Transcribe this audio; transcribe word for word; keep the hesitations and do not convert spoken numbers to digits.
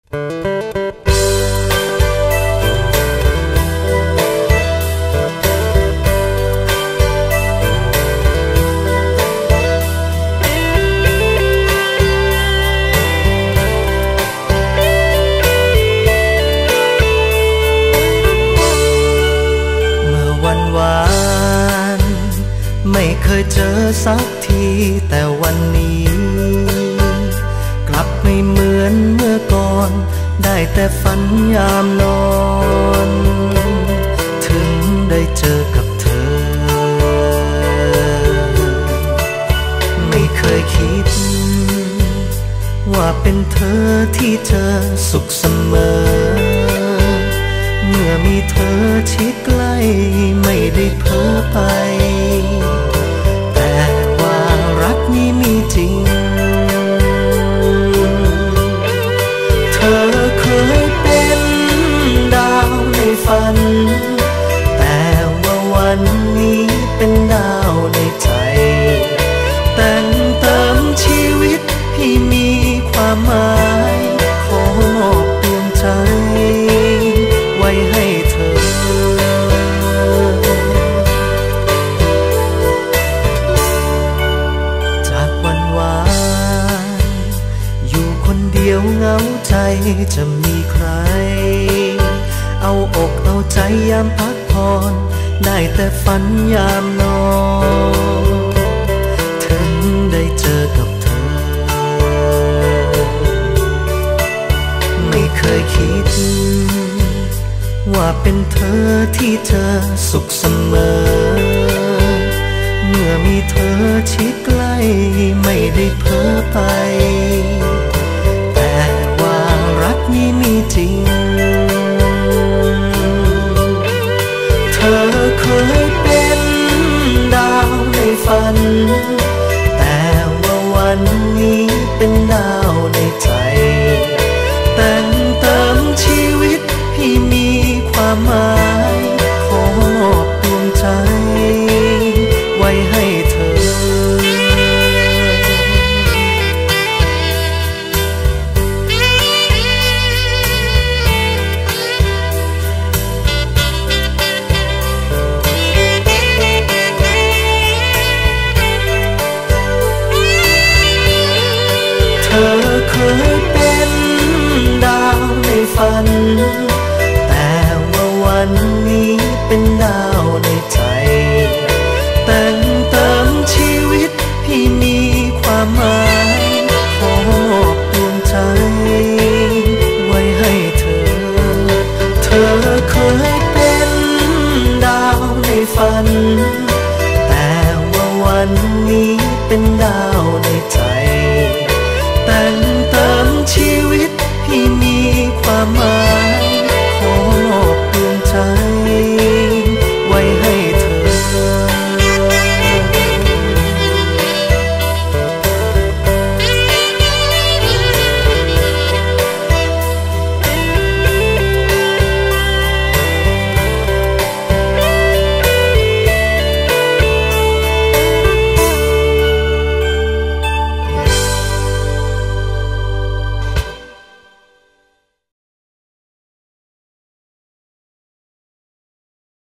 ไม่เคยเจอสักทีแต่วันนี้กลับไม่เหมือนเมื่อก่อนได้แต่ฝันยามนอนถึงได้เจอกับเธอไม่เคยคิดว่าเป็นเธอที่เธอสุขเสมอเมื่อมีเธอชิดใกล้ไม่ได้เพ้อไปแต่ว่ารักนี้มีจริงเธอเคยเป็นดาวในฝันแต่ว่าวันนี้เป็นดาวในใจแต่งเติมชีวิตให้มีความหมายขอมอบดวงใจไว้ให้เธอจากวันวานอยู่คนเดียวเหงาใจจะมีใครเอาอกเอาใจยามพักผ่อนได้แต่ฝันยามนอนถึงได้เจอกับเธอไม่เคยคิดว่าเป็นเธอที่เธอสุขเสมอเมื่อมีเธอชิดใกล้ไม่ได้เพ้อไปแต่ว่ารักนี้มีจริงเธอเคยเป็นดาวในฝันแต่ว่าวันนี้เป็นดาวในใจแต่งเติมชีวิตให้มีความหมายขอมอบดวงใจไว้ให้เธอเธอเคยเป็นดาวในฝันแต่ว่าวันนี้เป็นดาวในใจแต่งเติมชีวิตให้มีความหมายขอมอบดวงใจไว้ให้เธอเธอเคยเป็นดาวในฝันแต่ว่าวันนี้เป็นดาวในใจแต่งเติมชีวิตให้มีความหมาย